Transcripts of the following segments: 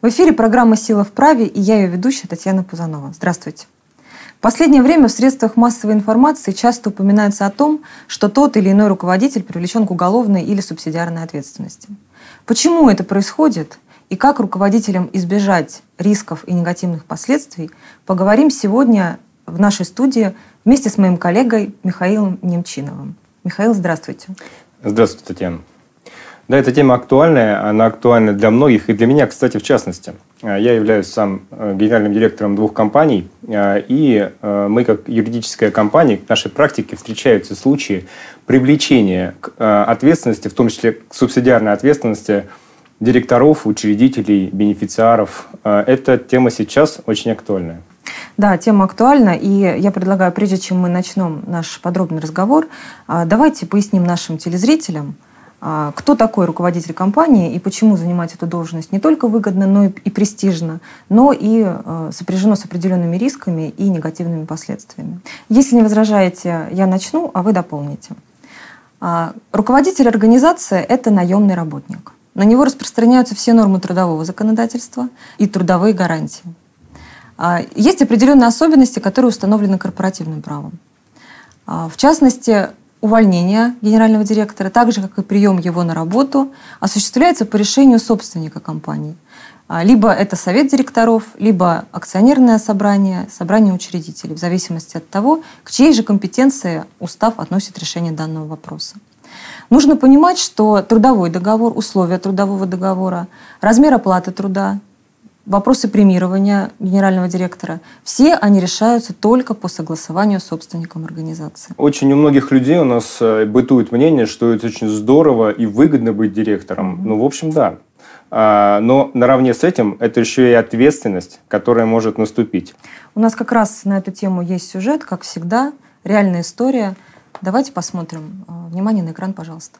В эфире программа «Сила в праве» и я ее ведущая Татьяна Пузанова. Здравствуйте. В последнее время в средствах массовой информации часто упоминается о том, что тот или иной руководитель привлечен к уголовной или субсидиарной ответственности. Почему это происходит и как руководителям избежать рисков и негативных последствий, поговорим сегодня в нашей студии вместе с моим коллегой Михаилом Немчиновым. Михаил, здравствуйте. Здравствуйте, Татьяна. Да, эта тема актуальная, она актуальна для многих, и для меня, кстати, в частности. Я являюсь сам генеральным директором 2 компаний, и мы, как юридическая компания, в нашей практике встречаются случаи привлечения к ответственности, в том числе к субсидиарной ответственности директоров, учредителей, бенефициаров. Эта тема сейчас очень актуальная. Да, тема актуальна, и я предлагаю, прежде чем мы начнем наш подробный разговор, давайте поясним нашим телезрителям, кто такой руководитель компании и почему занимать эту должность не только выгодно, но и престижно, но и сопряжено с определенными рисками и негативными последствиями. Если не возражаете, я начну, а вы дополните. Руководитель организации – это наемный работник. На него распространяются все нормы трудового законодательства и трудовые гарантии. Есть определенные особенности, которые установлены корпоративным правом. В частности, увольнение генерального директора, так же, как и прием его на работу, осуществляется по решению собственника компании. Либо это совет директоров, либо акционерное собрание, собрание учредителей, в зависимости от того, к чьей же компетенции устав относит решение данного вопроса. Нужно понимать, что трудовой договор, условия трудового договора, размер оплаты труда, вопросы премирования генерального директора, все они решаются только по согласованию с собственником организации. Очень у многих людей у нас бытует мнение, что это очень здорово и выгодно быть директором. Ну, в общем, да. Но наравне с этим это еще и ответственность, которая может наступить. У нас как раз на эту тему есть сюжет, как всегда, реальная история. Давайте посмотрим. Внимание на экран, пожалуйста.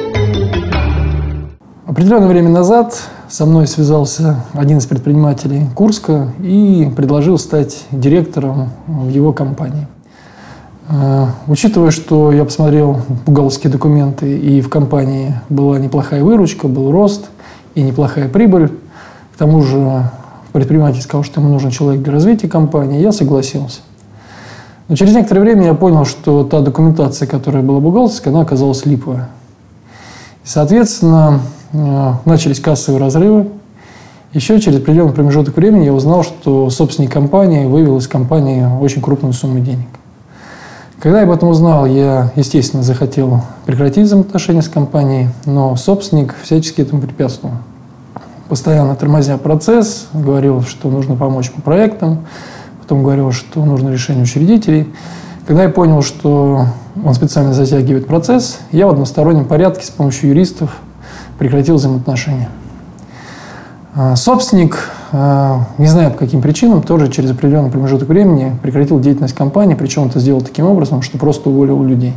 Определенное время назад со мной связался один из предпринимателей Курска и предложил стать директором в его компании. Учитывая, что я посмотрел бухгалтерские документы, и в компании была неплохая выручка, был рост и неплохая прибыль, к тому же предприниматель сказал, что ему нужен человек для развития компании, я согласился. Но через некоторое время я понял, что та документация, которая была бухгалтерская, она оказалась липовая. Соответственно, начались кассовые разрывы. Еще через определенный промежуток времени я узнал, что собственник компании вывел из компании очень крупную сумму денег. Когда я об этом узнал, я, естественно, захотел прекратить взаимоотношения с компанией, но собственник всячески этому препятствовал. Постоянно тормозя процесс, говорил, что нужно помочь по проектам, потом говорил, что нужно решение учредителей. Когда я понял, что он специально затягивает процесс, я в одностороннем порядке с помощью юристов прекратил взаимоотношения. Собственник, не знаю по каким причинам, тоже через определенный промежуток времени прекратил деятельность компании, причем это сделал таким образом, что просто уволил людей.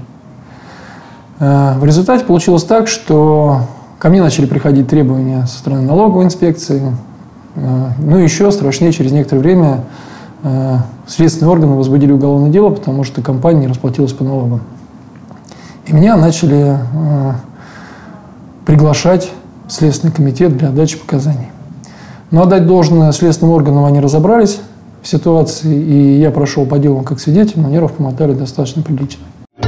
В результате получилось так, что ко мне начали приходить требования со стороны налоговой инспекции, ну и еще страшнее, через некоторое время следственные органы возбудили уголовное дело, потому что компания не расплатилась по налогам. И меня начали приглашать в Следственный комитет для дачи показаний. Но отдать должное следственным органам, они разобрались в ситуации, и я прошел по делу как свидетель, но нервов помотали достаточно прилично.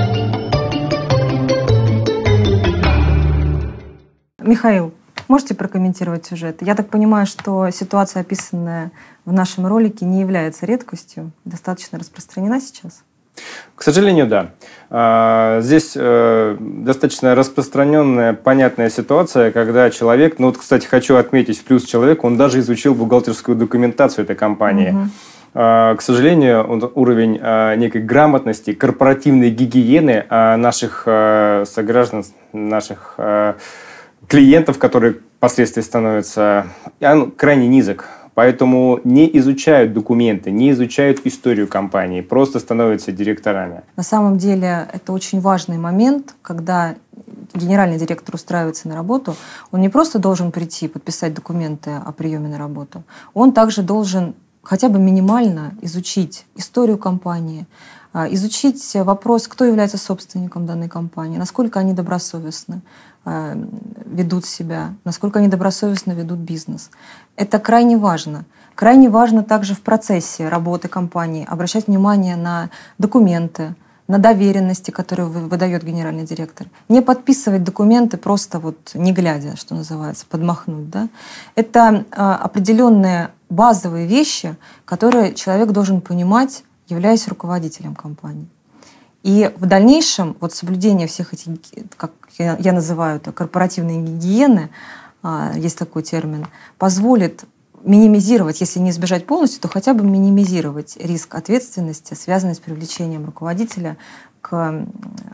Михаил, можете прокомментировать сюжет? Я так понимаю, что ситуация, описанная в нашем ролике, не является редкостью, достаточно распространена сейчас? К сожалению, да. Здесь достаточно распространенная, понятная ситуация, когда человек, ну вот, кстати, хочу отметить в плюс человек, он даже изучил бухгалтерскую документацию этой компании. К сожалению, уровень некой грамотности, корпоративной гигиены наших сограждан, наших клиентов, которые впоследствии становятся, он крайне низок. Поэтому не изучают документы, не изучают историю компании, просто становятся директорами. На самом деле это очень важный момент, когда генеральный директор устраивается на работу, он не просто должен прийти, подписать документы о приеме на работу, он также должен хотя бы минимально изучить историю компании, изучить вопрос, кто является собственником данной компании, насколько они добросовестны ведут себя, насколько они добросовестно ведут бизнес. Это крайне важно. Крайне важно также в процессе работы компании обращать внимание на документы, на доверенности, которые выдает генеральный директор. Не подписывать документы просто не глядя, что называется, подмахнуть. Да? Это определенные базовые вещи, которые человек должен понимать, являясь руководителем компании. И в дальнейшем соблюдение всех этих, как я называю это, корпоративной гигиены, есть такой термин, позволит минимизировать, если не избежать полностью, то хотя бы минимизировать риск ответственности, связанный с привлечением руководителя к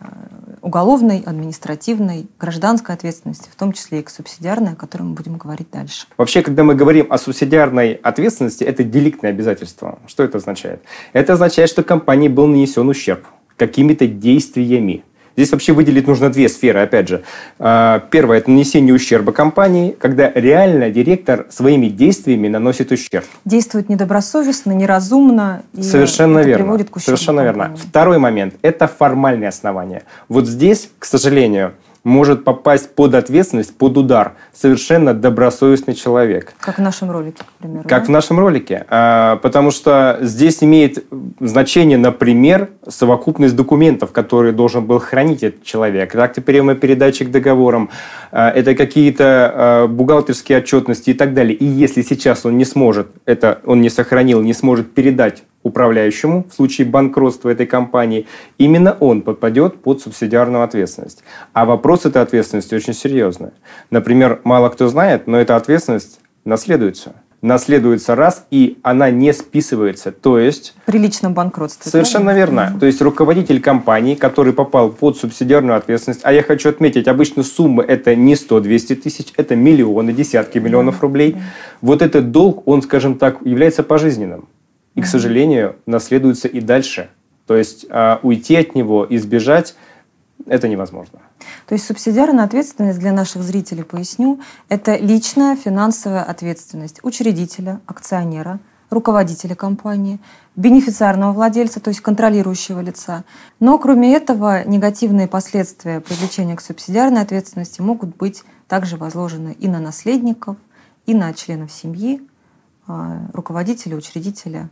уголовной, административной, гражданской ответственности, в том числе и к субсидиарной, о которой мы будем говорить дальше. Вообще, когда мы говорим о субсидиарной ответственности, это деликтное обязательство. Что это означает? Это означает, что компании был нанесен ущерб какими-то действиями. Здесь вообще выделить нужно две сферы, опять же. Первое – это нанесение ущерба компании, когда реально директор своими действиями наносит ущерб. Действует недобросовестно, неразумно, и Совершенно это верно. приводит к ущербу. Совершенно верно. Второй момент – это формальные основания. Вот здесь, к сожалению, может попасть под ответственность, под удар совершенно добросовестный человек. Как в нашем ролике, к примеру. Как в нашем ролике. Потому что здесь имеет значение, например, совокупность документов, которые должен был хранить этот человек. Акты приема передачи к договорам, это какие-то бухгалтерские отчетности и так далее. И если сейчас он не сможет, он не сохранил, не сможет передать управляющему в случае банкротства этой компании, именно он попадет под субсидиарную ответственность. А вопрос этой ответственности очень серьезный. Например, мало кто знает, но эта ответственность наследуется. Наследуется раз, и она не списывается. То есть... При личном банкротстве. Совершенно верно. То есть руководитель компании, который попал под субсидиарную ответственность, а я хочу отметить, обычно суммы это не 100-200 тысяч, это миллионы, десятки миллионов рублей. Вот этот долг, он, скажем так, является пожизненным. И, к сожалению, наследуется и дальше. То есть уйти от него, избежать – это невозможно. То есть субсидиарная ответственность, для наших зрителей поясню, это личная финансовая ответственность учредителя, акционера, руководителя компании, бенефициарного владельца, то есть контролирующего лица. Но кроме этого, негативные последствия привлечения к субсидиарной ответственности могут быть также возложены и на наследников, и на членов семьи, руководителя, учредителя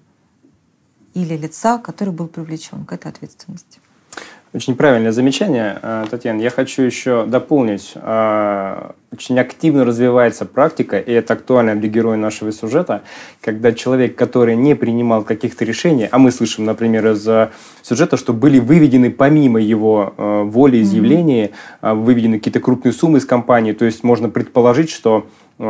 или лица, который был привлечен к этой ответственности. Очень правильное замечание, Татьяна. Я хочу еще дополнить. Очень активно развивается практика, и это актуально для героя нашего сюжета, когда человек, который не принимал каких-то решений, а мы слышим, например, из сюжета, что были выведены помимо его воли, изъявления, выведены какие-то крупные суммы из компании, то есть можно предположить, что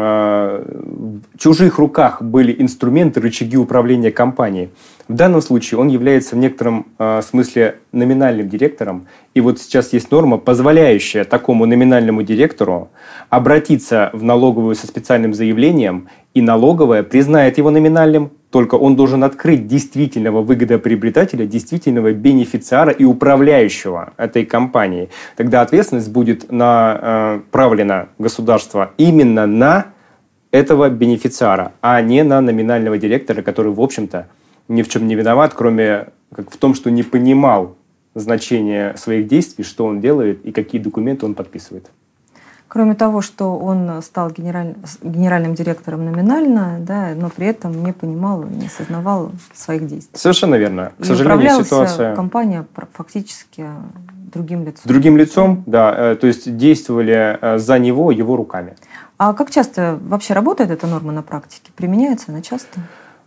в чужих руках были инструменты, рычаги управления компанией. В данном случае он является в некотором смысле номинальным директором. И вот сейчас есть норма, позволяющая такому номинальному директору обратиться в налоговую со специальным заявлением, и налоговая признает его номинальным, только он должен открыть действительного выгодоприобретателя, действительного бенефициара и управляющего этой компанией. Тогда ответственность будет направлена государство именно на этого бенефициара, а не на номинального директора, который, в общем-то, ни в чем не виноват, кроме как в том, что не понимал значение своих действий, что он делает и какие документы он подписывает. Кроме того, что он стал генеральным директором номинально, да, но при этом не понимал, не осознавал своих действий. Совершенно верно. К и сожалению, ситуация... компания фактически другим лицом. Другим лицом, да. То есть действовали за него, его руками. А как часто вообще работает эта норма на практике? Применяется она часто?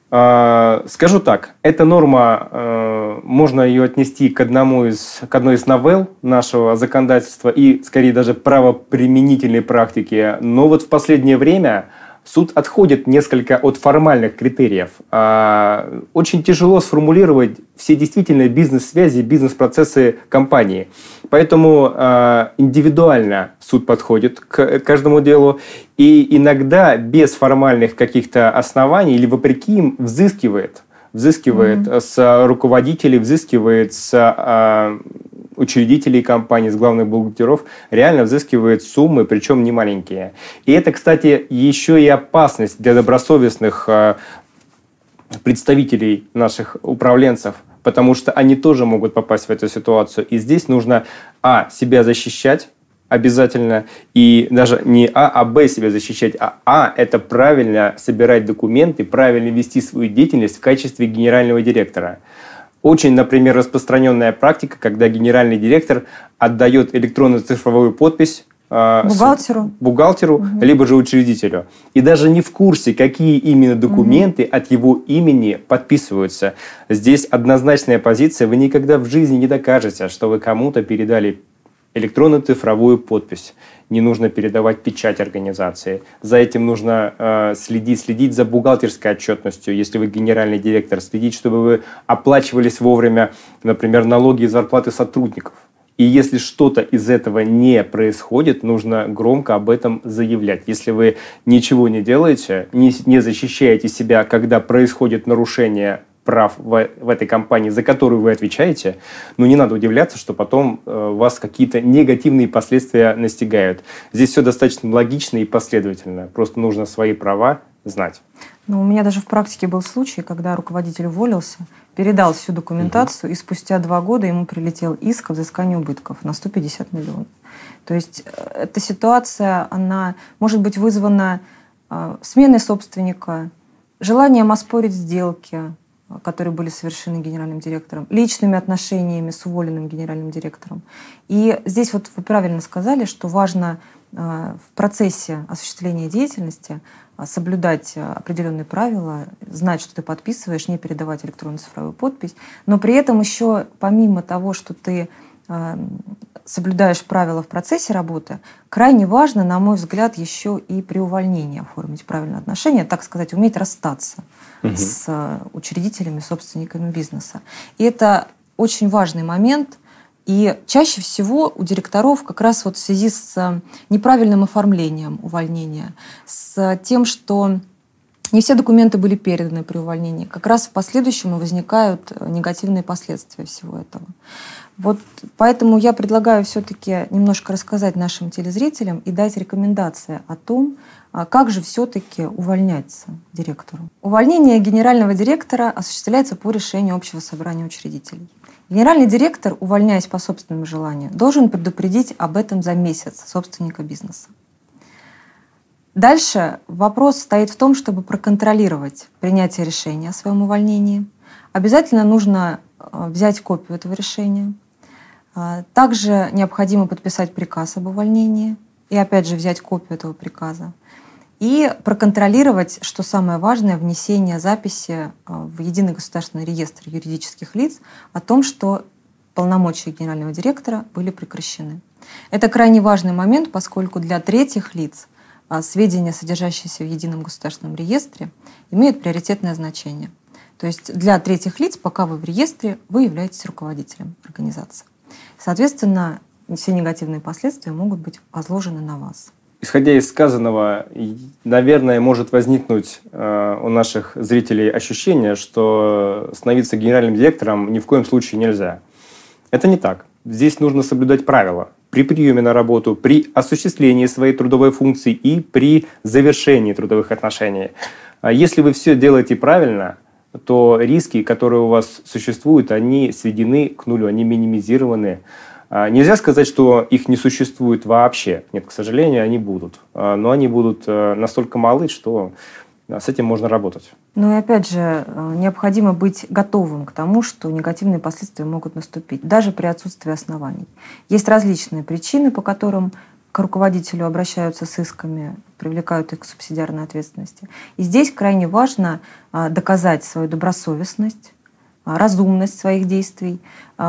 Скажу так, эта норма, можно ее отнести к одной из новелл нашего законодательства и, скорее, даже правоприменительной практики. Но вот в последнее время суд отходит несколько от формальных критериев. Очень тяжело сформулировать все действительно бизнес-связи, бизнес-процессы компании. Поэтому индивидуально суд подходит к каждому делу и иногда без формальных каких-то оснований или вопреки им взыскивает с руководителей, взыскивает с учредителей компании, с главных бухгалтеров, реально взыскивает суммы, причем не маленькие. И это, кстати, еще и опасность для добросовестных представителей наших управленцев, потому что они тоже могут попасть в эту ситуацию. И здесь нужно, себя защищать обязательно, и даже не а Б себя защищать, это правильно собирать документы, правильно вести свою деятельность в качестве генерального директора. Очень, например, распространенная практика, когда генеральный директор отдает электронную цифровую подпись бухгалтеру, либо же учредителю. И даже не в курсе, какие именно документы от его имени подписываются. Здесь однозначная позиция. Вы никогда в жизни не докажете, что вы кому-то передали электронную цифровую подпись. Не нужно передавать печать организации. За этим нужно следить за бухгалтерской отчетностью. Если вы генеральный директор, следить, чтобы вы оплачивались вовремя, например, налоги и зарплаты сотрудников. И если что-то из этого не происходит, нужно громко об этом заявлять. Если вы ничего не делаете, не защищаете себя, когда происходит нарушение прав в этой компании, за которую вы отвечаете, не надо удивляться, что потом вас какие-то негативные последствия настигают. Здесь все достаточно логично и последовательно. Просто нужно свои права знать. У меня даже в практике был случай, когда руководитель уволился, передал всю документацию, и спустя 2 года ему прилетел иск о взыскании убытков на 150 миллионов. То есть эта ситуация, она может быть вызвана сменой собственника, желанием оспорить сделки, которые были совершены генеральным директором, личными отношениями с уволенным генеральным директором. И здесь вы правильно сказали, что важно в процессе осуществления деятельности соблюдать определенные правила, знать, что ты подписываешь, не передавать электронную цифровую подпись, но при этом еще помимо того, что ты соблюдаешь правила в процессе работы, крайне важно, на мой взгляд, еще и при увольнении оформить правильные отношения, так сказать, уметь расстаться с учредителями, собственниками бизнеса. И это очень важный момент. И чаще всего у директоров как раз в связи с неправильным оформлением увольнения, с тем, что не все документы были переданы при увольнении, как раз в последующем и возникают негативные последствия всего этого. Поэтому я предлагаю все-таки немножко рассказать нашим телезрителям и дать рекомендации о том, как же все-таки увольняться директору. Увольнение генерального директора осуществляется по решению Общего собрания учредителей. Генеральный директор, увольняясь по собственному желанию, должен предупредить об этом за месяц собственника бизнеса. Дальше вопрос стоит в том, чтобы проконтролировать принятие решения о своем увольнении. Обязательно нужно взять копию этого решения. Также необходимо подписать приказ об увольнении и опять же взять копию этого приказа. И проконтролировать, что самое важное, внесение записи в Единый государственный реестр юридических лиц о том, что полномочия генерального директора были прекращены. Это крайне важный момент, поскольку для третьих лиц сведения, содержащиеся в Едином государственном реестре, имеют приоритетное значение. То есть для третьих лиц, пока вы в реестре, вы являетесь руководителем организации. Соответственно, все негативные последствия могут быть возложены на вас. Исходя из сказанного, наверное, может возникнуть у наших зрителей ощущение, что становиться генеральным директором ни в коем случае нельзя. Это не так. Здесь нужно соблюдать правила при приеме на работу, при осуществлении своей трудовой функции и при завершении трудовых отношений. Если вы все делаете правильно, то риски, которые у вас существуют, они сведены к нулю, они минимизированы. Нельзя сказать, что их не существует вообще. Нет, к сожалению, они будут. Но они будут настолько малы, что с этим можно работать. Ну и опять же, необходимо быть готовым к тому, что негативные последствия могут наступить, даже при отсутствии оснований. Есть различные причины, по которым к руководителю обращаются с исками, привлекают их к субсидиарной ответственности. И здесь крайне важно доказать свою добросовестность, разумность своих действий.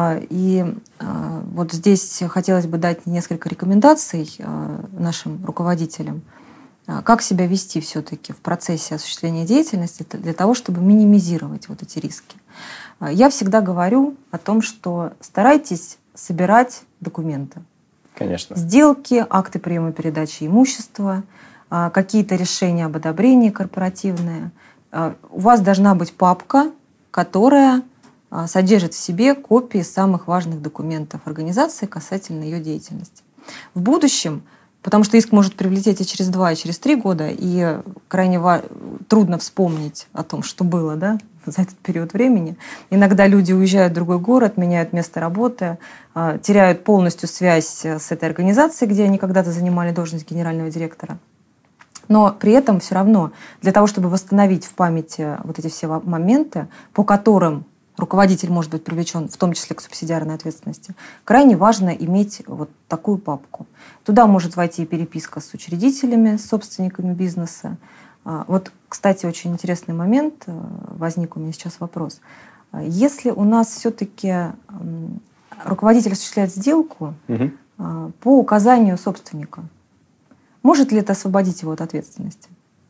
И вот здесь хотелось бы дать несколько рекомендаций нашим руководителям, как себя вести все-таки в процессе осуществления деятельности для того, чтобы минимизировать вот эти риски. Я всегда говорю о том, что старайтесь собирать документы. Конечно. Сделки, акты приема и передачи имущества, какие-то решения об одобрении корпоративные. У вас должна быть папка, которая содержит в себе копии самых важных документов организации касательно ее деятельности. В будущем, потому что иск может прилететь и через 2, и через 3 года, и крайне трудно вспомнить о том, что было, да, за этот период времени. Иногда люди уезжают в другой город, меняют место работы, теряют полностью связь с этой организацией, где они когда-то занимали должность генерального директора. Но при этом все равно для того, чтобы восстановить в памяти вот эти все моменты, по которым руководитель может быть привлечен, в том числе к субсидиарной ответственности, крайне важно иметь вот такую папку. Туда может войти и переписка с учредителями, с собственниками бизнеса. Вот, кстати, очень интересный момент, возник у меня сейчас вопрос. Если у нас все-таки руководитель осуществляет сделку по указанию собственника, может ли это освободить его от ответственности?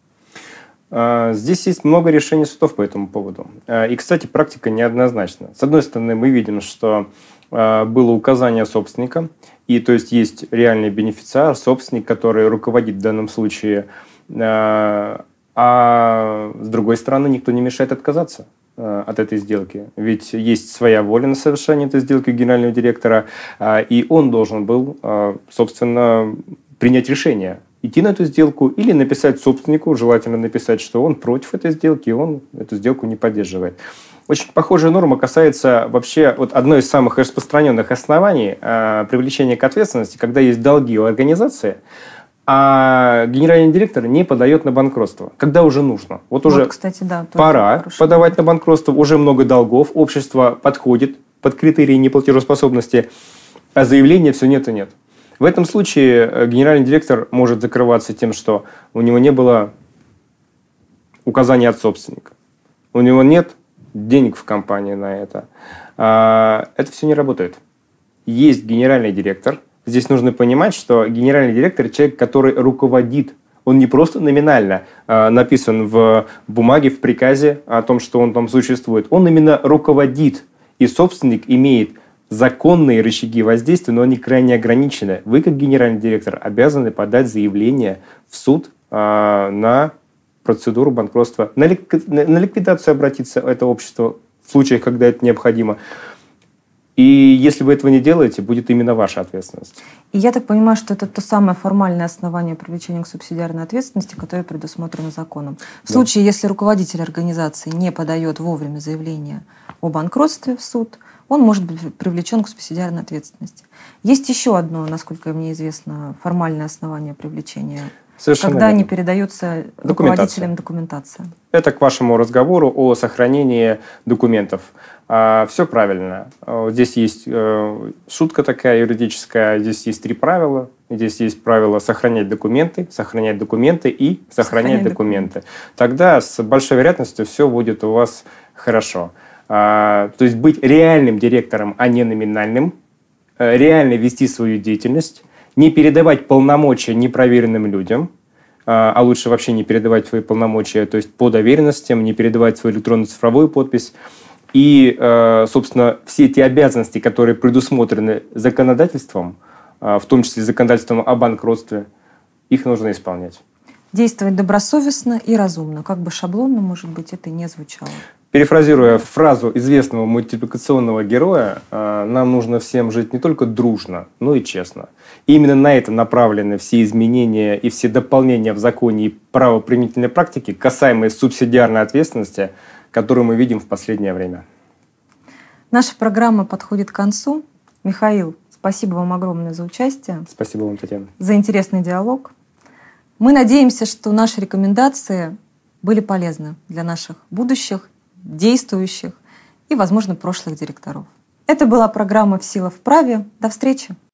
Здесь есть много решений судов по этому поводу. И, кстати, практика неоднозначна. С одной стороны, мы видим, что было указание собственника, и то есть есть реальный бенефициар, собственник, который руководит в данном случае, а с другой стороны, никто не мешает отказаться от этой сделки. Ведь есть своя воля на совершение этой сделки генерального директора, и он должен был, собственно, принять решение, идти на эту сделку или написать собственнику, желательно написать, что он против этой сделки, и он эту сделку не поддерживает. Очень похожая норма касается вообще вот одной из самых распространенных оснований привлечения к ответственности, когда есть долги у организации, а генеральный директор не подает на банкротство, когда уже нужно. Вот уже, кстати, да, пора подавать на банкротство, уже много долгов, общество подходит под критерии неплатежеспособности, а заявления все нет и нет. В этом случае генеральный директор может закрываться тем, что у него не было указания от собственника, у него нет денег в компании на это. Это все не работает. Есть генеральный директор. Здесь нужно понимать, что генеральный директор – человек, который руководит. Он не просто номинально написан в бумаге, в приказе о том, что он там существует. Он именно руководит. И собственник имеет законные рычаги воздействия, но они крайне ограничены. Вы, как генеральный директор, обязаны подать заявление в суд на процедуру банкротства, на ликвидацию обратиться это общество в случаях, когда это необходимо. И если вы этого не делаете, будет именно ваша ответственность. И я так понимаю, что это то самое формальное основание привлечения к субсидиарной ответственности, которое предусмотрено законом. В случае, если руководитель организации не подает вовремя заявление о банкротстве в суд, он может быть привлечен к субсидиарной ответственности. Есть еще одно, насколько мне известно, формальное основание привлечения. Совершенно когда верно. не передается руководителям документация. Это к вашему разговору о сохранении документов. Все правильно. Здесь есть шутка такая юридическая, здесь есть 3 правила. Здесь есть правило сохранять документы и сохранять документы. Тогда с большой вероятностью все будет у вас хорошо. То есть быть реальным директором, а не номинальным, реально вести свою деятельность, не передавать полномочия непроверенным людям, а лучше вообще не передавать свои полномочия, то есть по доверенностям, не передавать свою электронную цифровую подпись. И, собственно, все те обязанности, которые предусмотрены законодательством, в том числе законодательством о банкротстве, их нужно исполнять. Действовать добросовестно и разумно, как бы шаблонно, может быть, это не звучало. Перефразируя фразу известного мультипликационного героя, нам нужно всем жить не только дружно, но и честно. И именно на это направлены все изменения и все дополнения в законе и правоприменительной практике, касаемые субсидиарной ответственности, которую мы видим в последнее время. Наша программа подходит к концу. Михаил, спасибо вам огромное за участие. Спасибо вам, Татьяна. За интересный диалог. Мы надеемся, что наши рекомендации были полезны для наших будущих, действующих и, возможно, прошлых директоров. Это была программа «В силах в праве». До встречи!